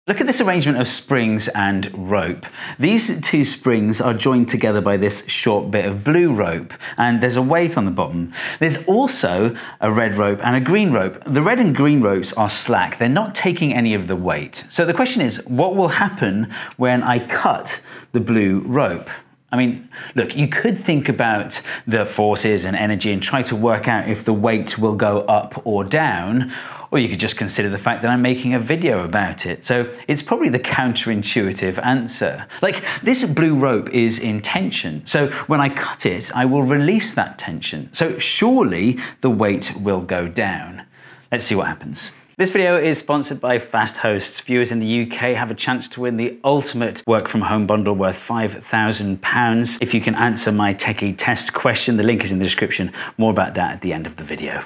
Look at this arrangement of springs and rope. These two springs are joined together by this short bit of blue rope, and there's a weight on the bottom. There's also a red rope and a green rope. The red and green ropes are slack. They're not taking any of the weight. So the question is, what will happen when I cut the blue rope? I mean, look, you could think about the forces and energy and try to work out if the weight will go up or down, or you could just consider the fact that I'm making a video about it. So it's probably the counterintuitive answer. Like, this blue rope is in tension, so when I cut it, I will release that tension. So surely the weight will go down. Let's see what happens. This video is sponsored by Fast Hosts. Viewers in the UK have a chance to win the ultimate work from home bundle worth £5,000 if you can answer my techie test question. The link is in the description. More about that at the end of the video.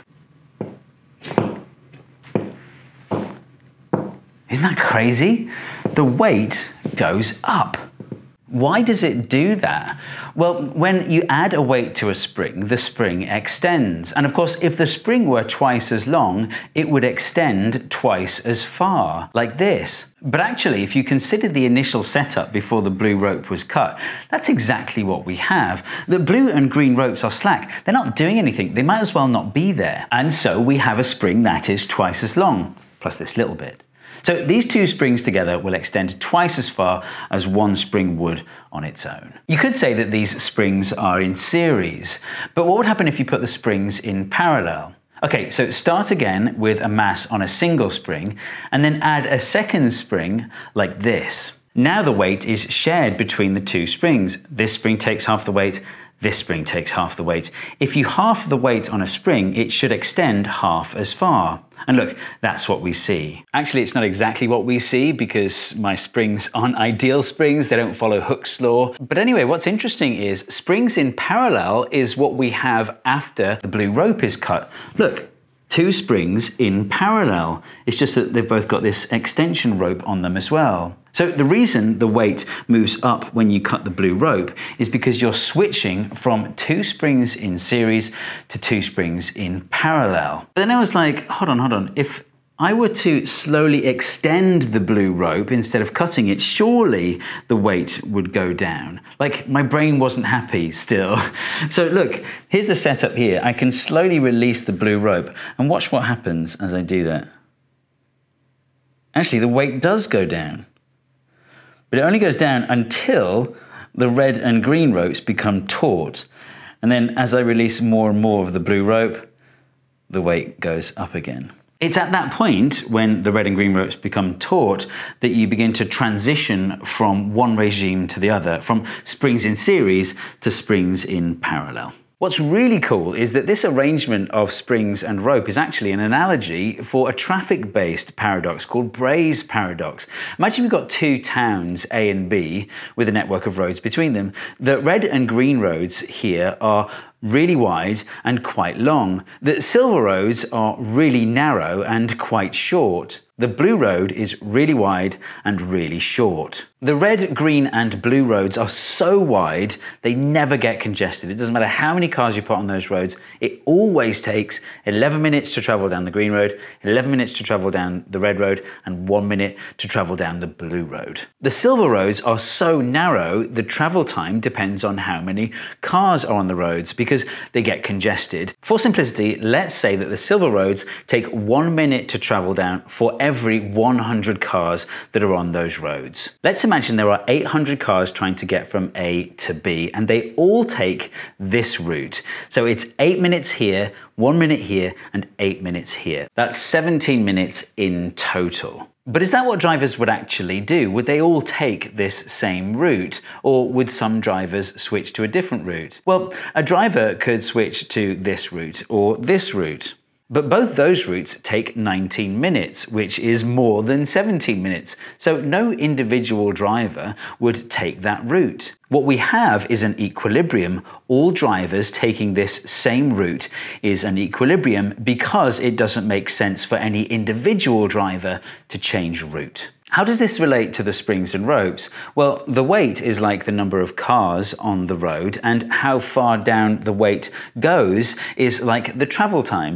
Isn't that crazy? The weight goes up. Why does it do that? Well, when you add a weight to a spring, the spring extends. And of course, if the spring were twice as long, it would extend twice as far, like this. But actually, if you consider the initial setup before the blue rope was cut, that's exactly what we have. The blue and green ropes are slack. They're not doing anything. They might as well not be there. And so we have a spring that is twice as long, plus this little bit. So these two springs together will extend twice as far as one spring would on its own. You could say that these springs are in series, but what would happen if you put the springs in parallel? Okay, so start again with a mass on a single spring, and then add a second spring like this. Now the weight is shared between the two springs. This spring takes half the weight, this spring takes half the weight. If you half the weight on a spring, it should extend half as far. And look, that's what we see. Actually, it's not exactly what we see because my springs aren't ideal springs. They don't follow Hooke's law. But anyway, what's interesting is springs in parallel is what we have after the blue rope is cut. Look, two springs in parallel. It's just that they've both got this extension rope on them as well. So the reason the weight moves up when you cut the blue rope is because you're switching from two springs in series to two springs in parallel. But then I was like, hold on. If I were to slowly extend the blue rope instead of cutting it, surely the weight would go down. Like, my brain wasn't happy still. So look, here's the setup here. I can slowly release the blue rope and watch what happens as I do that. Actually, the weight does go down. But it only goes down until the red and green ropes become taut. And then as I release more and more of the blue rope, the weight goes up again. It's at that point, when the red and green ropes become taut, that you begin to transition from one regime to the other, from springs in series to springs in parallel. What's really cool is that this arrangement of springs and rope is actually an analogy for a traffic-based paradox called Braess paradox. Imagine we've got two towns, A and B, with a network of roads between them. The red and green roads here are really wide and quite long. The silver roads are really narrow and quite short. The blue road is really wide and really short. The red, green and blue roads are so wide they never get congested. It doesn't matter how many cars you put on those roads, it always takes 11 minutes to travel down the green road, 11 minutes to travel down the red road, and 1 minute to travel down the blue road. The silver roads are so narrow, the travel time depends on how many cars are on the roads because they get congested. For simplicity, let's say that the silver roads take 1 minute to travel down for every 100 cars that are on those roads. Let's imagine there are 800 cars trying to get from A to B, and they all take this route. So it's 8 minutes here, 1 minute here, and 8 minutes here. That's 17 minutes in total. But is that what drivers would actually do? Would they all take this same route? Or would some drivers switch to a different route? Well, a driver could switch to this route or this route. But both those routes take 19 minutes, which is more than 17 minutes. So no individual driver would take that route. What we have is an equilibrium. All drivers taking this same route is an equilibrium because it doesn't make sense for any individual driver to change route. How does this relate to the springs and ropes? Well, the weight is like the number of cars on the road, and how far down the weight goes is like the travel time.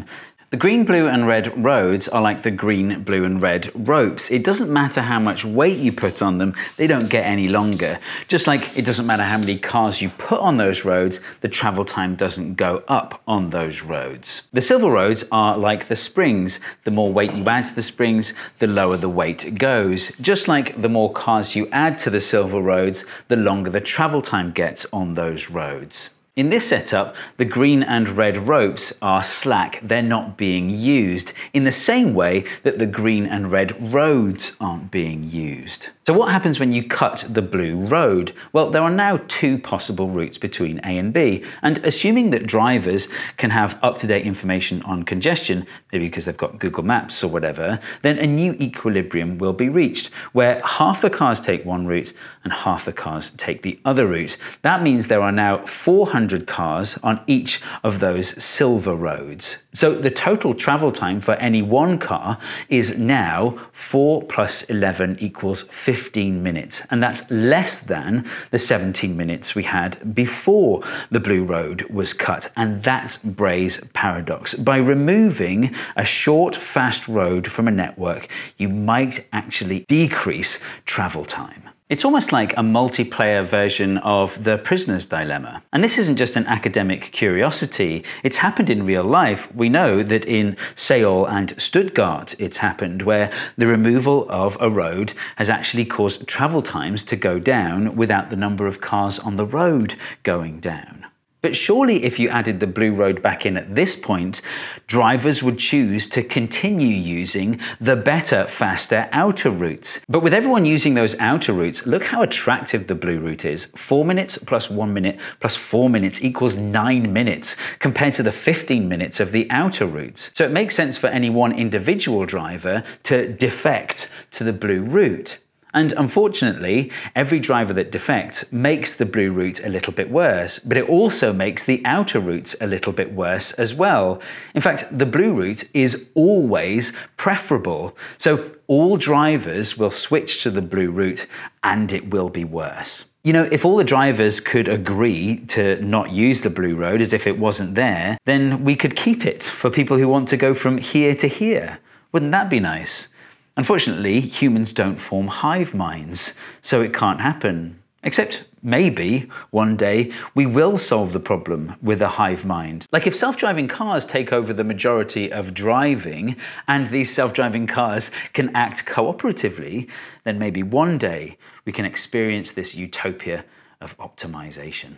The green, blue and red roads are like the green, blue and red ropes. It doesn't matter how much weight you put on them, they don't get any longer. Just like it doesn't matter how many cars you put on those roads, the travel time doesn't go up on those roads. The silver roads are like the springs. The more weight you add to the springs, the lower the weight goes. Just like the more cars you add to the silver roads, the longer the travel time gets on those roads. In this setup, the green and red ropes are slack, they're not being used, in the same way that the green and red roads aren't being used. So what happens when you cut the blue road? Well, there are now two possible routes between A and B, and assuming that drivers can have up-to-date information on congestion, maybe because they've got Google Maps or whatever, then a new equilibrium will be reached, where half the cars take one route and half the cars take the other route. That means there are now 400 cars on each of those silver roads. So the total travel time for any one car is now 4 plus 11 equals 15 minutes. And that's less than the 17 minutes we had before the blue road was cut. And that's Braess' paradox. By removing a short, fast road from a network, you might actually decrease travel time. It's almost like a multiplayer version of the prisoner's dilemma. And this isn't just an academic curiosity, it's happened in real life. We know that in Seoul and Stuttgart it's happened, where the removal of a road has actually caused travel times to go down without the number of cars on the road going down. But surely if you added the blue road back in at this point, drivers would choose to continue using the better, faster outer routes. But with everyone using those outer routes, look how attractive the blue route is. 4 minutes plus 1 minute plus 4 minutes equals 9 minutes compared to the 15 minutes of the outer routes. So it makes sense for any one individual driver to defect to the blue route. And unfortunately, every driver that defects makes the blue route a little bit worse, but it also makes the outer routes a little bit worse as well. In fact, the blue route is always preferable. So all drivers will switch to the blue route and it will be worse. You know, if all the drivers could agree to not use the blue road as if it wasn't there, then we could keep it for people who want to go from here to here. Wouldn't that be nice? Unfortunately, humans don't form hive minds, so it can't happen. Except maybe one day we will solve the problem with a hive mind. Like if self-driving cars take over the majority of driving and these self-driving cars can act cooperatively, then maybe one day we can experience this utopia of optimization.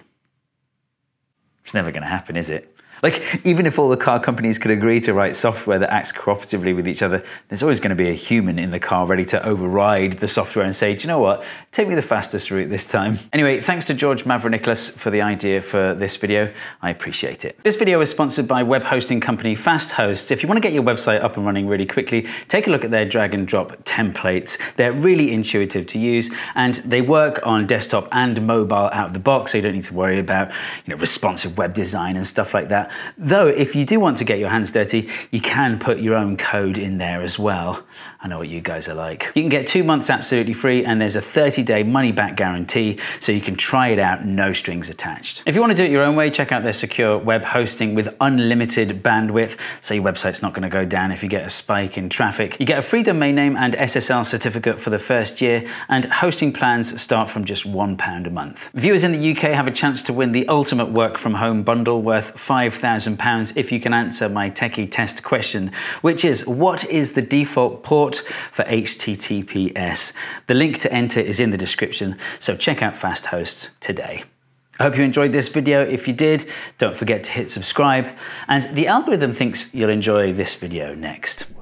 It's never going to happen, is it? Like, even if all the car companies could agree to write software that acts cooperatively with each other, there's always going to be a human in the car ready to override the software and say, do you know what, take me the fastest route this time. Anyway, thanks to George Mavroniclas for the idea for this video. I appreciate it. This video is sponsored by web hosting company FastHosts. If you want to get your website up and running really quickly, take a look at their drag and drop templates. They're really intuitive to use and they work on desktop and mobile out of the box, so you don't need to worry about, responsive web design and stuff like that. Though, if you do want to get your hands dirty, you can put your own code in there as well. I know what you guys are like. You can get 2 months absolutely free and there's a 30-day money-back guarantee, so you can try it out, no strings attached. If you want to do it your own way, check out their secure web hosting with unlimited bandwidth, so your website's not going to go down if you get a spike in traffic. You get a free domain name and SSL certificate for the first year, and hosting plans start from just £1 a month. Viewers in the UK have a chance to win the ultimate work from home bundle worth £5,000 if you can answer my techie test question, which is, what is the default port for HTTPS? The link to enter is in the description, so check out FastHosts today. I hope you enjoyed this video. If you did, don't forget to hit subscribe, and the algorithm thinks you'll enjoy this video next.